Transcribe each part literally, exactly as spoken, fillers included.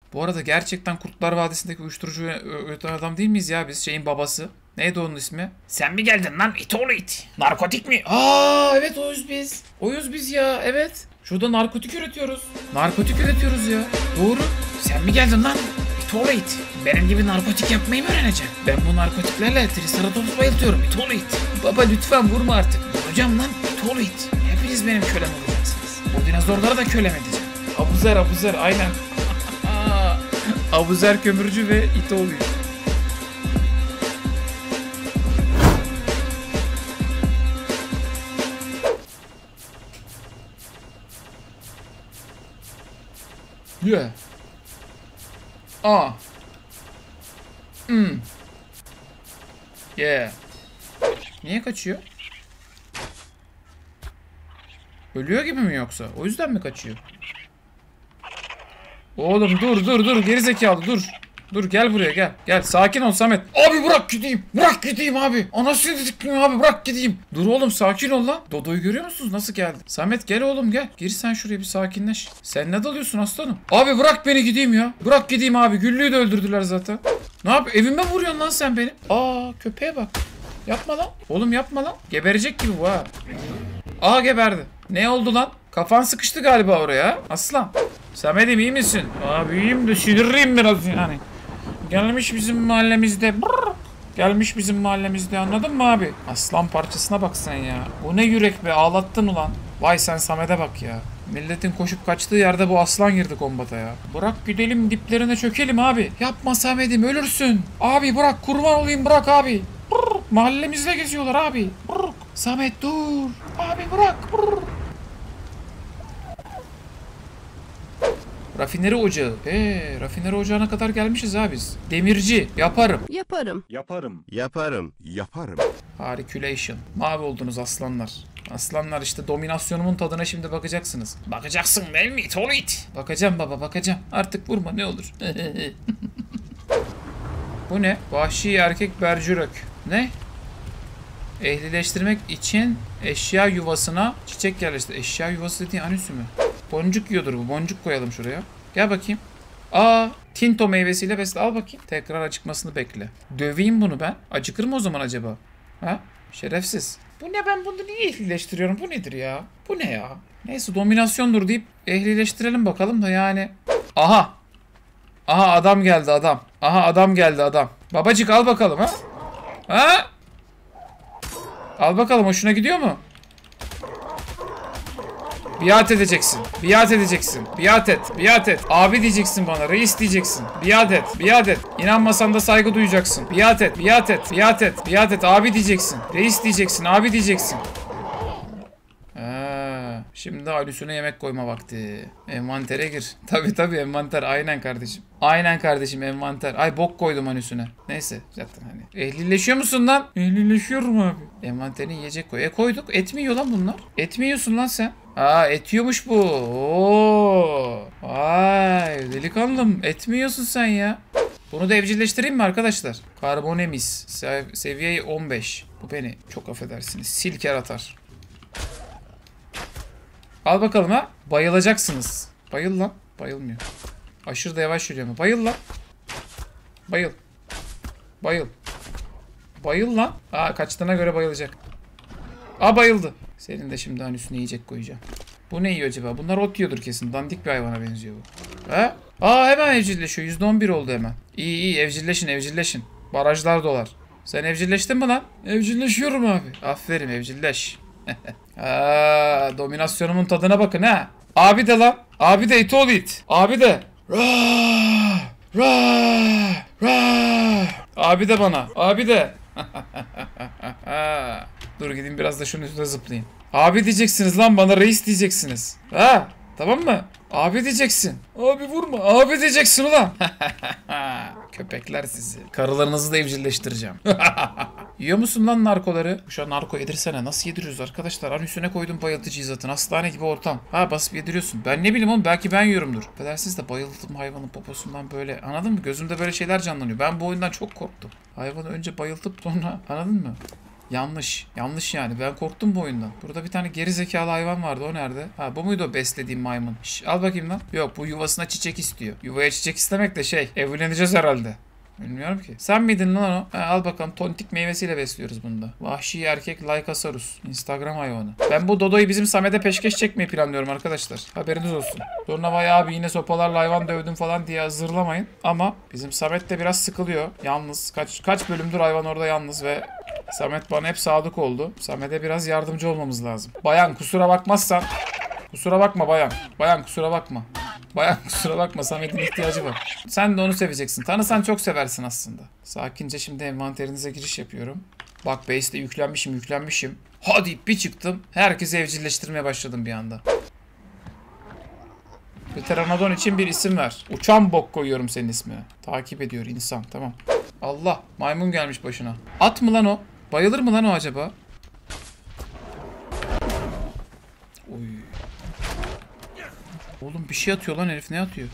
Bu arada gerçekten Kurtlar Vadisi'ndeki uyuşturucu üreten adam değil miyiz ya biz? Şeyin babası. Neydi onun ismi? Sen mi geldin lan it oğlu it? Narkotik mi? Aa evet oyuz biz. Oyuz biz ya evet. Şurada narkotik üretiyoruz. Narkotik üretiyoruz ya. Doğru. Sen mi geldin lan it oğlu it? Benim gibi narkotik yapmayı mı öğreneceksin? Ben bu narkotiklerle triceratops bayıltıyorum it oğlu it. Baba lütfen vurma artık. Hocam lan it oğlu it. Hepiniz benim kölem olacaksınız. O dinozorları da kölem edeceğim. Abuzer Abuzer aynen. Abuzer kömürcü ve it oluyor. Yeah. Aa. Hmm. Yeah. Niye kaçıyor? Ölüyor gibi mi yoksa? O yüzden mi kaçıyor? Oğlum dur dur dur gerizekalı dur. Dur gel buraya gel. Gel sakin ol Samet. Abi bırak gideyim. Bırak gideyim abi. Anasını dedik abi bırak gideyim. Dur oğlum sakin ol lan. Dodo'yu görüyor musunuz nasıl geldi? Samet gel oğlum gel. Gir sen şuraya bir sakinleş. Sen ne dalıyorsun aslanım? Abi bırak beni gideyim ya. Bırak gideyim abi. Güllü'yü de öldürdüler zaten. Ne yap? Evime vuruyorsun lan sen beni. Aa köpeğe bak. Yapma lan. Oğlum yapma lan. Geberecek gibi bu ha. Aa geberdi. Ne oldu lan? Kafan sıkıştı galiba oraya. Aslan. Samet'im iyi misin? Abi iyiyim de sinirliyim biraz yani. Gelmiş bizim mahallemizde. Brrr. Gelmiş bizim mahallemizde anladın mı abi? Aslan parçasına bak sen ya. Bu ne yürek be ağlattın ulan. Vay sen Samet'e bak ya. Milletin koşup kaçtığı yerde bu aslan girdi kombata ya. Bırak gidelim diplerine çökelim abi. Yapma Samet'im ölürsün. Abi bırak kurban olayım bırak abi. Brrr. Mahallemizde geziyorlar abi. Brrr. Samet dur. Abi bırak. Brrr. Rafineri ocağı. Eee rafineri ocağına kadar gelmişiz abi biz. Demirci. Yaparım. Yaparım. Yaparım. Yaparım. Yaparım. Harculation. Mavi oldunuz aslanlar. Aslanlar işte dominasyonumun tadına şimdi bakacaksınız. Bakacaksın değil mi it oğlu it? Bakacağım baba bakacağım. Artık vurma ne olur. Bu ne? Vahşi erkek bercürök. Ne? Ehlileştirmek için eşya yuvasına çiçek yerleştir. Eşya yuvası dediğin anüsü mü? Boncuk yiyordur bu. Boncuk koyalım şuraya. Gel bakayım. Aa, tinto meyvesiyle besle. Al bakayım. Tekrar acıkmasını bekle. Döveyim bunu ben. Acıkır mı o zaman acaba? Ha? Şerefsiz. Bu ne ben bunu niye ehlileştiriyorum? Bu nedir ya? Bu ne ya? Neyse dominasyondur deyip ehlileştirelim bakalım da yani. Aha. Aha adam geldi adam. Aha adam geldi adam. Babacık al bakalım ha. Ha? Al bakalım hoşuna gidiyor mu? Biat edeceksin. Biat edeceksin. Biat et. Biat et. Abi diyeceksin bana. Reis diyeceksin. Biat et. Biat et. İnanmasan da saygı duyacaksın. Biat et. Biat et. Biat et. Biat et. Abi diyeceksin. Reis diyeceksin. Abi diyeceksin. Ha, şimdi halüsüne yemek koyma vakti. Envantere gir. Tabi tabi envanter. Aynen kardeşim. Aynen kardeşim envanter. Ay bok koydum halüsüne. Neyse zaten hani. Ehlileşiyor musun lan? Ehlileşiyorum abi. Envanterine yiyecek koy. E koyduk. Et mi yiyor lan bunlar? Et mi yiyorsun lan sen? Aa et yiyormuş bu. Oo. Vay delikanlım. Et mi yiyorsun sen ya? Bunu da evcilleştireyim mi arkadaşlar? Karbonemis. Sev seviye on beş. Bu beni çok affedersiniz. Silker atar. Al bakalım ha. Bayılacaksınız. Bayıl lan. Bayılmıyor. Aşırı da yavaş yürüyor ama. Bayıl lan. Bayıl. Bayıl. Bayıl lan. Aa kaçtığına göre bayılacak. Aa bayıldı. Senin de şimdi hani üstüne yiyecek koyacağım. Bu ne yiyor acaba? Bunlar ot yiyordur kesin. Dandik bir hayvana benziyor bu. Ha? Aa hemen evcilleşiyor. yüzde on bir oldu hemen. İyi iyi evcilleşin evcilleşin. Barajlar dolar. Sen evcilleştin mi lan? Evcilleşiyorum abi. Aferin evcilleş. Aa, dominasyonumun tadına bakın ha. Abi de lan. Abi de it ol it. Abi de. Rah, rah, rah. Abi de bana. Abi de. Dur gideyim biraz da şunun üstüne zıplayayım. Abi diyeceksiniz lan bana reis diyeceksiniz. Ha tamam mı? Abi diyeceksin. Abi vurma. Abi diyeceksin ulan. Köpekler sizi. Karılarınızı da evcilleştireceğim. Yiyor musun lan narkoları? Şu an narko yedirsene. Nasıl yediriyoruz arkadaşlar? An üstüne koydum bayıltıcıyı zaten. Hastane gibi ortam. Ha basıp yediriyorsun. Ben ne bileyim oğlum belki ben yiyorumdur. Affedersiniz de bayıldım hayvanın poposundan böyle. Anladın mı? Gözümde böyle şeyler canlanıyor. Ben bu oyundan çok korktum. Hayvanı önce bayıltıp sonra anladın mı? Yanlış. Yanlış yani. Ben korktum bu oyundan. Burada bir tane geri zekalı hayvan vardı. O nerede? Ha bu muydu o beslediğim maymun? Şş, al bakayım lan. Yok bu yuvasına çiçek istiyor. Yuvaya çiçek istemek de şey. Evleneceğiz herhalde. Bilmiyorum ki. Sen miydin lan o? Ha, al bakalım tontik meyvesiyle besliyoruz bunu da. Vahşi erkek Lycosaurus. Instagram hayvanı. Ben bu Dodo'yu bizim Samet'e peşkeş çekmeyi planlıyorum arkadaşlar. Haberiniz olsun. Sonra vay abi yine sopalarla hayvan dövdüm falan diye zırlamayın. Ama bizim Samet de biraz sıkılıyor. Yalnız. Kaç kaç bölümdür hayvan orada yalnız ve Samet bana hep sadık oldu. Samet'e biraz yardımcı olmamız lazım. Bayan kusura bakmazsan. Kusura bakma bayan. Bayan kusura bakma. Bayan kusura bakma Samet'in ihtiyacı var. Sen de onu seveceksin. Tanısan çok seversin aslında. Sakince şimdi envanterinize giriş yapıyorum. Bak base'de yüklenmişim yüklenmişim. Hadi bir çıktım. Herkesi evcilleştirmeye başladım bir anda. Pteranodon için bir isim ver. Uçan bok koyuyorum senin ismine. Takip ediyor insan tamam. Allah maymun gelmiş başına. At mı lan o? Bayılır mı lan o acaba? Oy. Oğlum bir şey atıyor lan herif ne atıyor?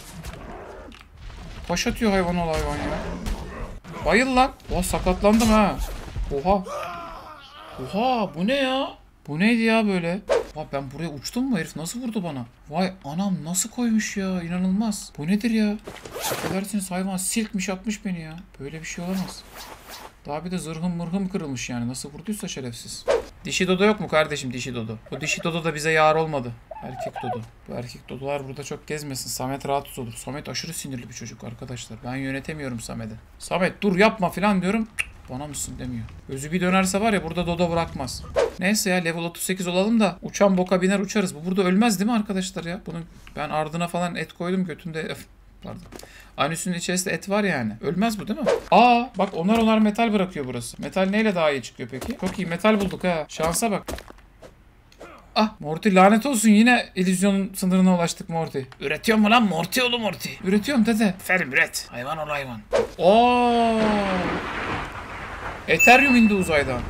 Taş atıyor hayvan ol hayvan ya. Bayıl lan. Oha sakatlandım ha. Oha. Oha bu ne ya? Bu neydi ya böyle? Oha ben buraya uçtum mu herif nasıl vurdu bana? Vay anam nasıl koymuş ya inanılmaz. Bu nedir ya? Affedersiniz hayvan silkmiş atmış beni ya. Böyle bir şey olamaz. Daha bir de zırhım mırhım kırılmış yani. Nasıl vurduysa şerefsiz. Dişi dodo yok mu kardeşim dişi dodo? Bu dişi dodo da bize yar olmadı. Erkek dodo. Bu erkek dodolar burada çok gezmesin. Samet rahatsız olur. Samet aşırı sinirli bir çocuk arkadaşlar. Ben yönetemiyorum Samet'i. Samet dur yapma falan diyorum. Bana mısın demiyor. Gözü bir dönerse var ya burada dodo bırakmaz. Neyse ya level otuz sekiz olalım da uçan boka biner uçarız. Bu burada ölmez değil mi arkadaşlar ya? Bunun ben ardına falan et koydum götünde. Pardon. Anüsünün içerisinde et var yani. Ölmez bu değil mi? Aa bak onar onar metal bırakıyor burası. Metal neyle daha iyi çıkıyor peki? Çok iyi metal bulduk ha. Şansa bak. Ah Morty lanet olsun yine illüzyonun sınırına ulaştık Morty. Üretiyor mu lan Morty oğlu Morty? Üretiyorum dede. Aferin üret. Hayvan ol hayvan. Oo. Ethereum indi uzaydan.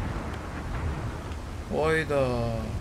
Oyda.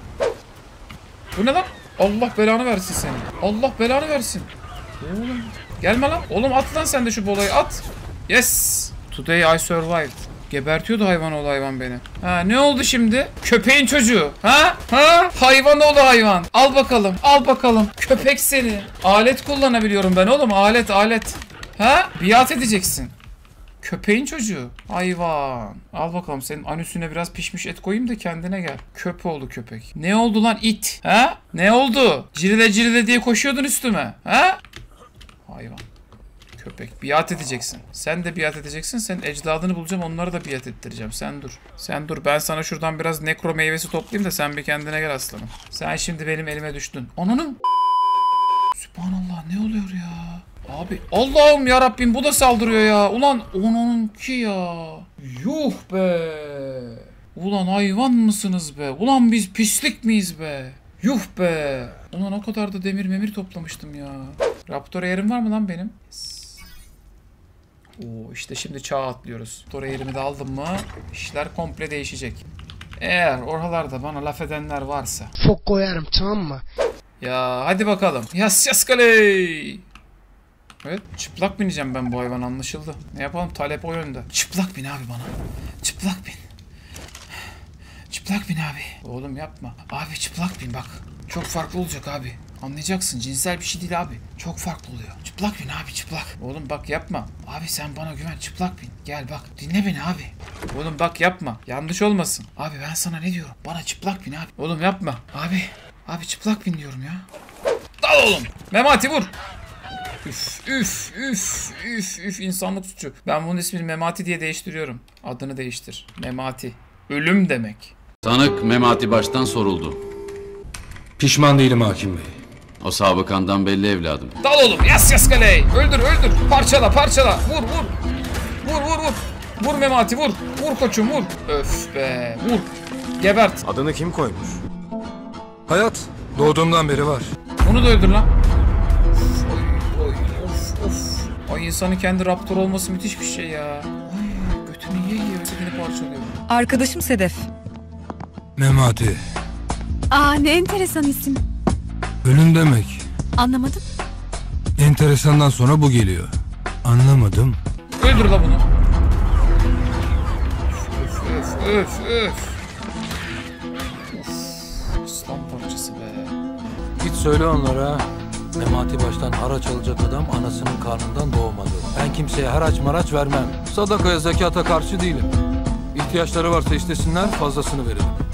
Bu ne lan? Allah belanı versin seni. Allah belanı versin. Oğlum. Gelme lan. Oğlum at lan sen de şu bolayı at. Yes. Today I survived. Gebertiyordu hayvan oğlu hayvan beni. Ha ne oldu şimdi? Köpeğin çocuğu. Ha? Ha? Hayvan oğlu hayvan. Al bakalım. Al bakalım. Köpek seni. Alet kullanabiliyorum ben oğlum. Alet alet. Ha? Biat edeceksin. Köpeğin çocuğu. Hayvan. Al bakalım senin anüsüne biraz pişmiş et koyayım da kendine gel. Köpoğlu köpek. Ne oldu lan it? Ha? Ne oldu? Cirile cirile diye koşuyordun üstüme. Ha? Hayvan. Köpek. Biat edeceksin. Sen de biat edeceksin. Senin ecdadını bulacağım. Onları da biat ettireceğim. Sen dur. Sen dur. Ben sana şuradan biraz nekro meyvesi toplayayım da sen bir kendine gel aslanım. Sen şimdi benim elime düştün. Ananın. Sübhanallah ne oluyor ya? Abi Allah'ım ya Rabbim bu da saldırıyor ya. Ulan onunki ya. Yuh be. Ulan hayvan mısınız be? Ulan biz pislik miyiz be? Yuh be. Ulan o kadar da demir memir toplamıştım ya. Raptor yerim var mı lan benim? Yes. Oo işte şimdi çağa atlıyoruz. Raptor yerimi de aldım mı işler komple değişecek. Eğer oralarda bana laf edenler varsa. Fok koyarım tamam mı? Ya hadi bakalım. Yas yas kaley. Evet çıplak bineceğim ben bu hayvan anlaşıldı. Ne yapalım talep o yönde. Çıplak bin abi bana. Çıplak bin. Çıplak bin abi. Oğlum yapma. Abi çıplak bin bak. Çok farklı olacak abi. Anlayacaksın cinsel bir şey değil abi. Çok farklı oluyor. Çıplak bin abi çıplak. Oğlum bak yapma. Abi sen bana güven çıplak bin. Gel bak dinle beni abi. Oğlum bak yapma. Yanlış olmasın. Abi ben sana ne diyorum? Bana çıplak bin abi. Oğlum yapma. Abi. Abi çıplak bin diyorum ya. Dal oğlum. Memati vur. Üf üf üf üf üf insanlık suçu. Ben bunun ismini Memati diye değiştiriyorum. Adını değiştir. Memati. Ölüm demek. Tanık Memati baştan soruldu. Pişman değilim hakim bey. O sabıkandan belli evladım. Dal oğlum yas yas kaley. Öldür öldür. Parçala parçala. Vur vur. Vur vur vur. Vur Memati vur. Vur koçum vur. Öf be. Vur. Gebert. Adını kim koymuş? Hayat. Doğduğumdan beri var. Onu da öldür lan. Oy, oy, of of. Ay insanın kendi raptor olması müthiş bir şey ya. Ay götünü yiye yiye ötekini parçalıyor. Arkadaşım Sedef. Memati. Aa ne enteresan isim. Ölüm demek. Anlamadım. Enteresandan sonra bu geliyor. Anlamadım. Öldür la bunu. Öf öf öf. Of, aslan parçası be. Git söyle onlara. Memati baştan haraç alacak adam anasının karnından doğmadı. Ben kimseye haraç maraç vermem. Sadakaya zekata karşı değilim. İhtiyaçları varsa istesinler, fazlasını verelim.